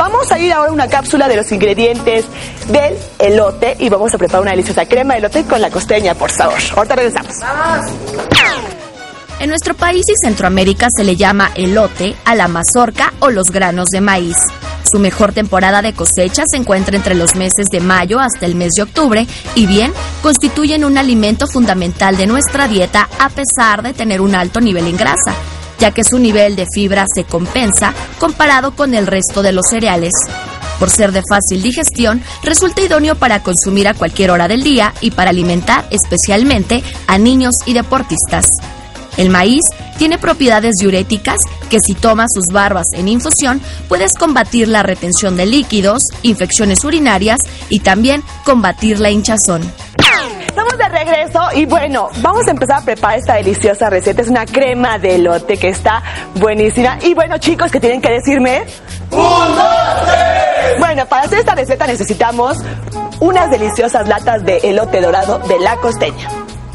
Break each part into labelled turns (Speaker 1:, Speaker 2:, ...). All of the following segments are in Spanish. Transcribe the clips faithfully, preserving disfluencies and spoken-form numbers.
Speaker 1: Vamos a ir ahora a una cápsula de los ingredientes del elote y vamos a preparar una deliciosa crema de elote con la costeña, por favor. Ahorita regresamos. ¡Vamos!
Speaker 2: En nuestro país y Centroamérica se le llama elote a la mazorca o los granos de maíz. Su mejor temporada de cosecha se encuentra entre los meses de mayo hasta el mes de octubre y bien, constituyen un alimento fundamental de nuestra dieta a pesar de tener un alto nivel en grasa, ya que su nivel de fibra se compensa comparado con el resto de los cereales. Por ser de fácil digestión, resulta idóneo para consumir a cualquier hora del día y para alimentar especialmente a niños y deportistas. El maíz tiene propiedades diuréticas que si tomas sus barbas en infusión puedes combatir la retención de líquidos, infecciones urinarias y también combatir la hinchazón.
Speaker 1: Estamos de regreso y bueno, vamos a empezar a preparar esta deliciosa receta. Es una crema de elote que está buenísima. Y bueno, chicos, ¿qué tienen que decirme? ¡Un, dos, tres! Bueno, para hacer esta receta necesitamos unas deliciosas latas de elote dorado de La Costeña.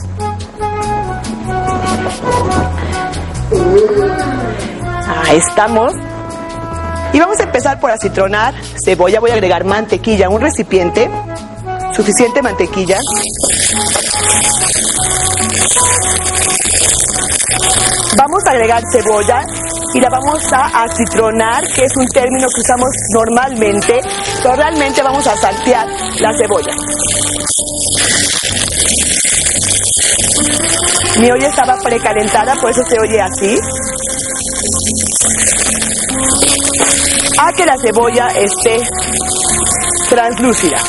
Speaker 1: Ahí estamos. Y vamos a empezar por acitronar cebolla. Voy a agregar mantequilla a un recipiente. Suficiente mantequilla. Vamos a agregar cebolla y la vamos a acitronar, que es un término que usamos normalmente, pero realmente vamos a saltear la cebolla. Mi olla estaba precalentada, por eso se oye así. A que la cebolla esté translúcida.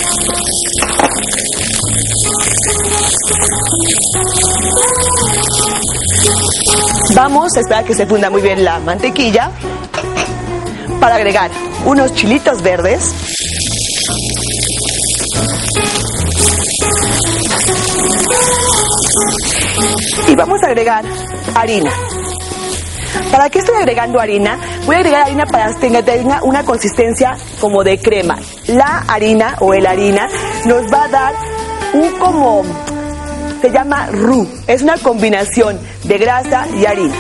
Speaker 1: Vamos a esperar que se funda muy bien la mantequilla para agregar unos chilitos verdes, y vamos a agregar harina. ¿Para qué estoy agregando harina? Voy a agregar harina para que tenga una consistencia como de crema. La harina o el harina nos va a dar un como, se llama roux, es una combinación de grasa y harina.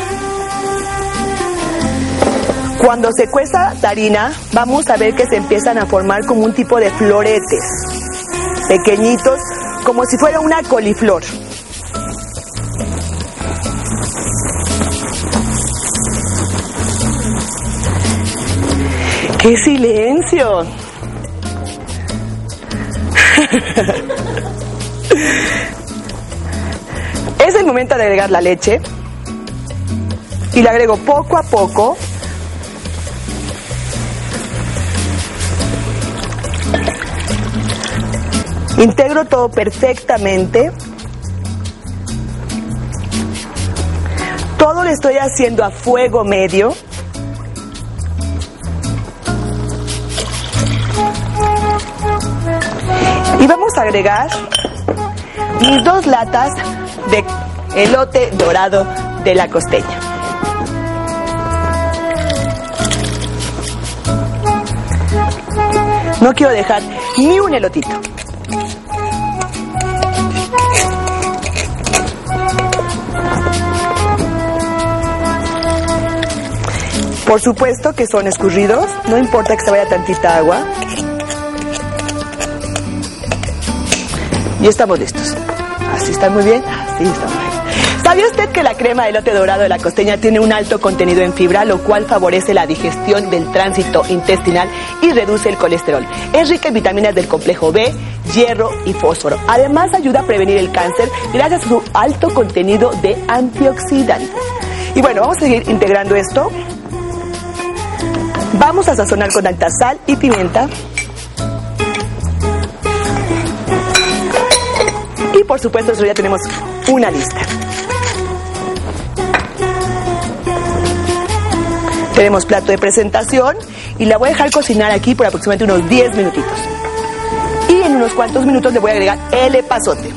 Speaker 1: Cuando se cueza la harina, vamos a ver que se empiezan a formar como un tipo de floretes, pequeñitos, como si fuera una coliflor. ¡Qué silencio! Es el momento de agregar la leche y la agrego poco a poco. Integro todo perfectamente. Todo lo estoy haciendo a fuego medio. Y vamos a agregar mis dos latas de elote dorado de La Costeña. No quiero dejar ni un elotito. Por supuesto que son escurridos, no importa que se vaya tantita agua. Y estamos listos. Así está muy bien, así está muy bien. ¿Sabía usted que la crema de elote dorado de La Costeña tiene un alto contenido en fibra, lo cual favorece la digestión del tránsito intestinal y reduce el colesterol? Es rica en vitaminas del complejo B, hierro y fósforo. Además ayuda a prevenir el cáncer gracias a su alto contenido de antioxidantes. Y bueno, vamos a seguir integrando esto. Vamos a sazonar con alta sal y pimienta. Y por supuesto, eso ya tenemos una lista. Tenemos plato de presentación y la voy a dejar cocinar aquí por aproximadamente unos diez minutitos. Y en unos cuantos minutos le voy a agregar el epazote.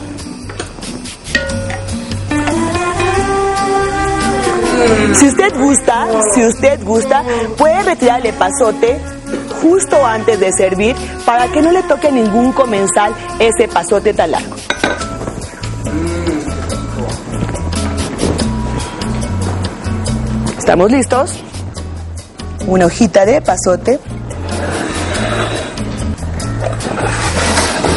Speaker 1: Si usted gusta, si usted gusta, puede retirar el epazote justo antes de servir para que no le toque ningún comensal ese epazote tan largo. ¿Estamos listos? Una hojita de epazote.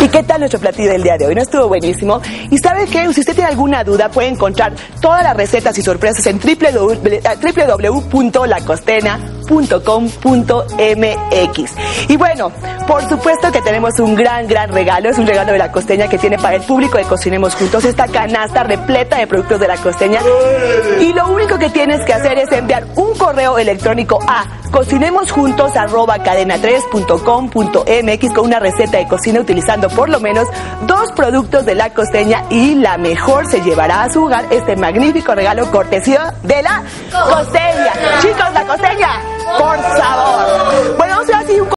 Speaker 1: ¿Y qué tal nuestro platillo del día de hoy? ¿No estuvo buenísimo? ¿Y sabe qué? Si usted tiene alguna duda, puede encontrar todas las recetas y sorpresas en doble u doble u doble u punto la costeña punto com punto m x. Y bueno, por supuesto que tenemos un gran, gran regalo. Es un regalo de La Costeña que tiene para el público de Cocinemos Juntos esta canasta repleta de productos de La Costeña. Y lo único que tienes que hacer es enviar un correo electrónico a cocinemosjuntos arroba cadena tres punto com punto m x con una receta de cocina utilizando por lo menos dos productos de La Costeña, y la mejor se llevará a su hogar este magnífico regalo cortesía de La Costeña. Chicos, La Costeña, por sabor. Bueno, vamos a hacer así un